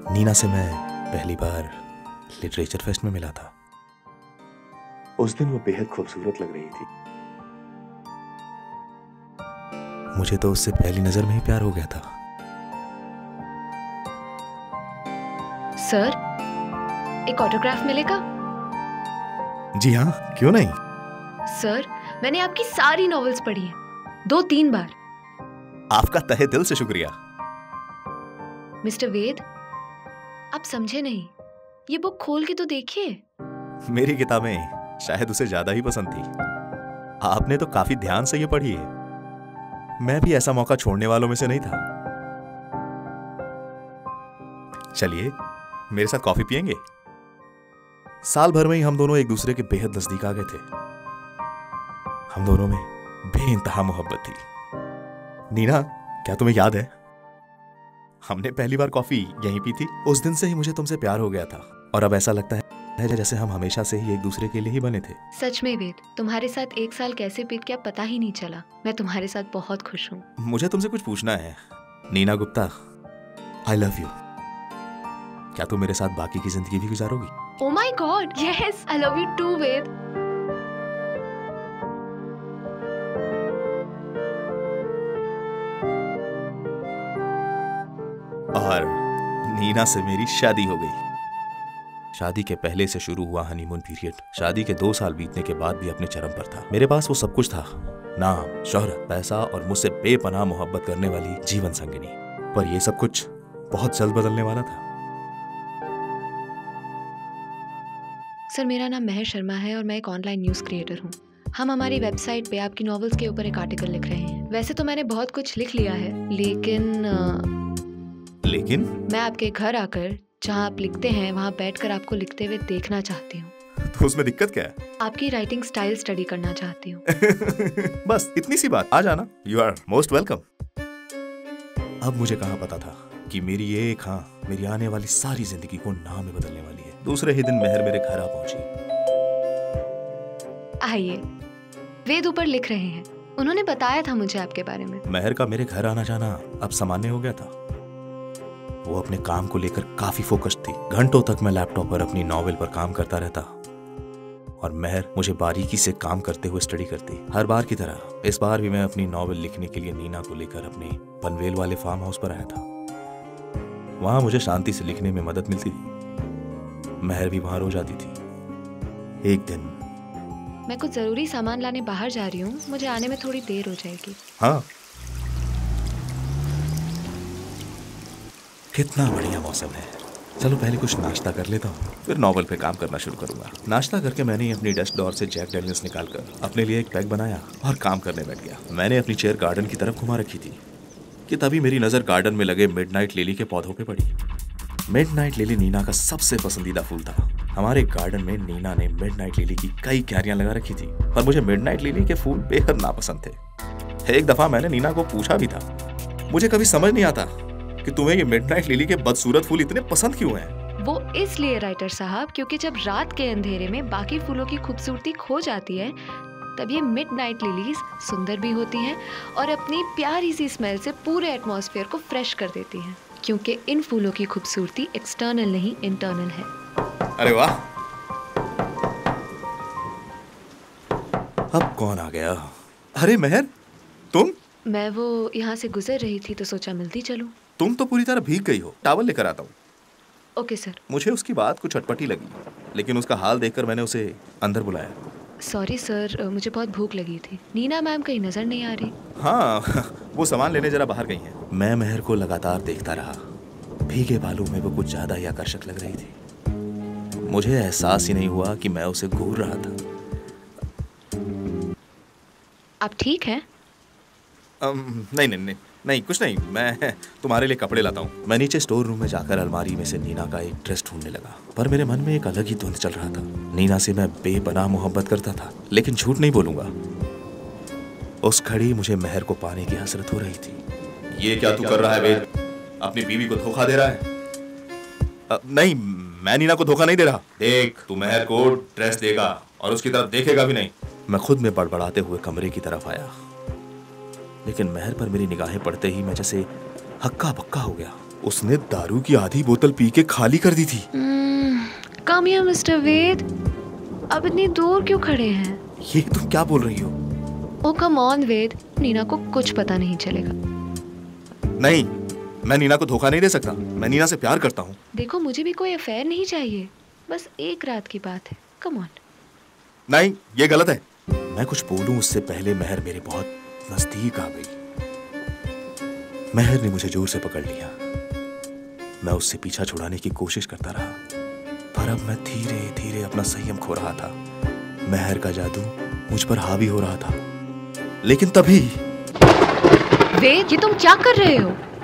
नीना से मैं पहली बार लिटरेचर फेस्ट में मिला था। उस दिन वो बेहद खूबसूरत लग रही थी। मुझे तो उससे पहली नजर में ही प्यार हो गया था। सर, एक ऑटोग्राफ मिलेगा? जी हाँ, क्यों नहीं। सर, मैंने आपकी सारी नॉवेल्स पढ़ी हैं, 2-3 बार। आपका तहे दिल से शुक्रिया। मिस्टर वेद, आप समझे नहीं, ये बुक खोल के तो देखिए। मेरी किताबें शायद उसे ज्यादा ही पसंद थी। आपने तो काफी ध्यान से ये पढ़ी है। मैं भी ऐसा मौका छोड़ने वालों में से नहीं था। चलिए, मेरे साथ कॉफी पियेंगे? साल भर में ही हम दोनों एक दूसरे के बेहद नजदीक आ गए थे। हम दोनों में बेइंतहा मोहब्बत थी। नीना, क्या तुम्हें याद है हमने पहली बार कॉफी यहीं पी थी? उस दिन से ही मुझे तुमसे प्यार हो गया था और अब ऐसा लगता है जैसे हम हमेशा से ही एक दूसरे के लिए ही बने थे। सच में वेद, तुम्हारे साथ 1 साल कैसे बीत गया पता ही नहीं चला। मैं तुम्हारे साथ बहुत खुश हूँ। मुझे तुमसे कुछ पूछना है। Neena Gupta, I love you. क्या तुम मेरे साथ बाकी की जिंदगी भी गुजारोगी? Oh my God, yes, I love you too, वेद। और नीना से मेरी शादी हो गई। शादी के पहले से शुरू हुआ हनीमून पीरियड शादी के 2 साल बीतने के बाद भी अपने चरम पर था। मेरे पास वो सब कुछ था, नाम, शोहरत, पैसा और मुझसे बेपनाह मोहब्बत करने वाली जीवन संगिनी। पर ये सब कुछ बहुत जल्द बदलने वाला था। सर, मेरा नाम महर शर्मा है और मैं एक ऑनलाइन न्यूज़ क्रिएटर हूँ। हम हमारी वेबसाइट पे आपकी नॉवेल्स के ऊपर एक आर्टिकल लिख रहे हैं। वैसे तो मैंने बहुत कुछ लिख लिया है, लेकिन मैं आपके घर आकर जहाँ आप लिखते हैं वहाँ बैठकर आपको लिखते हुए देखना चाहती हूँ। तो उसमें दिक्कत क्या है? आपकी राइटिंग स्टाइल स्टडी करना चाहती हूँ। बस इतनी सी बात, आ जाना। You are most welcome. अब मुझे कहाँ पता था कि मेरी ये एक मेरी आने वाली सारी जिंदगी को नाम में बदलने वाली है। दूसरे ही दिन महर मेरे घर आ पहुंची। आइए, वेद ऊपर लिख रहे हैं। उन्होंने बताया था मुझे आपके बारे में। महर का मेरे घर आना जाना अब सामान्य हो गया था। वो अपने काम को लेकर काफी फोकस्ड थी। घंटों तक मैं लैपटॉप पर अपनी नॉवेल पर काम करता रहता और महर मुझे बारीकी से काम करते हुए स्टडी करती। हर बार की तरह इस बार भी मैं अपनी नॉवेल लिखने के लिए नीना को लेकर अपने पनवेल वाले फार्म हाउस पर आया था। वहां मुझे शांति से लिखने में मदद मिलती थी। महर भी वहां रोज आती थी। एक दिन मैं कुछ जरूरी सामान लाने बाहर जा रही हूँ, मुझे आने में थोड़ी देर हो जाएगी। हाँ, कितना बढ़िया मौसम है। चलो पहले कुछ नाश्ता कर लेता हूँ, फिर नॉवल पे काम करना शुरू करूंगा। नाश्ता करके मैंने अपनी डेस्क ड्रॉअर से जैक डेनियल्स निकालकर अपने लिए एक पैक बनाया और काम करने बैठ गया। मैंने अपनी चेयर गार्डन की तरफ घुमा रखी थी कि तभी मेरी नजर गार्डन में लगे मिडनाइट लिली के पौधों पे पड़ी। मिडनाइट लिली नीना का सबसे पसंदीदा फूल था। हमारे गार्डन में नीना ने मिडनाइट लिली की कई क्यारियां लगा रखी थी, पर मुझे मिडनाइट लिली के फूल बेहद नापसंद थे। एक दफा मैंने नीना को पूछा भी था, मुझे कभी समझ नहीं आता कि तुम्हें ये मिडनाइट लिली के बदसूरत फूल इतने पसंद क्यों हैं? वो इसलिए राइटर साहब, क्योंकि जब रात के अंधेरे में बाकी फूलों की खूबसूरती खो जाती है, तब ये मिडनाइट लिलीज सुंदर भी होती हैं और अपनी प्यारी सी स्मेल से पूरे एटमॉस्फेयर को फ्रेश कर देती हैं। क्योंकि इन फूलों की खूबसूरती एक्सटर्नल नहीं, इंटरनल है। अरे वाह, अब कौन आ गया? अरे महर, तुम? मैं वो यहाँ से गुजर रही थी तो सोचा मिलती चलूं। तुम तो पूरी तरह भीग गई हो। टॉवल लेकर आता हूँ। Okay sir. मुझे उसकी बात कुछ अटपटी लगी, लेकिन उसका हाल देखकर मैंने उसे अंदर बुलाया। सॉरी सर, मुझे बहुत भूख लगी थी। नीना मैम कहीं नजर नहीं आ रही। हाँ, वो सामान लेने जरा बाहर गई हैं। मैं महर को लगातार देखता रहा। भीगे बालों में वो कुछ ज्यादा ही आकर्षक लग रही थी। मुझे एहसास ही नहीं हुआ कि मैं उसे घूर रहा था। आप ठीक हैं? नहीं, कुछ नहीं। मैं तुम्हारे लिए कपड़े लाता हूँ। मैं नीचे स्टोर रूम में जाकर अलमारी में से नीना का एक ड्रेस ढूंढने लगा, पर मेरे मन में एक अलग ही धुंध चल रहा था। नीना से मैं बेपनाह मोहब्बत करता था, लेकिन झूठ नहीं बोलूंगा, उस घड़ी मुझे महर को पाने की हसरत हो रही थी। ये क्या तू कर रहा है वेद? अपनी बीवी को धोखा दे रहा है? नहीं, मैं नीना को धोखा नहीं दे रहा। देख, तू महर को ड्रेस देगा और उसकी तरफ देखेगा भी नहीं। मैं खुद में बड़बड़ाते हुए कमरे की तरफ आया, लेकिन महर पर मेरी निगाहें पड़ते ही मैं जैसे हक्का बक्का हो गया। उसने दारू की आधी बोतल पी के खाली कर दी थी। कम हियर मिस्टर वेद, अब इतनी दूर क्यों खड़े हैं? ये तुम क्या बोल रही हो? ओ कम ऑन वेद, नीना को कुछ पता नहीं चलेगा। नहीं, मैं नीना को धोखा नहीं दे सकता। मैं नीना से प्यार करता हूँ। देखो मुझे भी कोई अफेयर नहीं चाहिए, बस एक रात की बात है। Come on. नहीं, ये गलत है। मैं कुछ बोलूं उससे पहले महर मेरे बहुत नजदीक आ गई। महर ने मुझे जोर से पकड़ लिया। मैं उससे पीछा छुड़ाने की कोशिश करता रहा, पर अब मैं धीरे धीरे अपना संयम खो रहा था। महर का जादू मुझ पर हावी हो रहा था। लेकिन तभी वेद, ये तुम क्या कर रहे हो?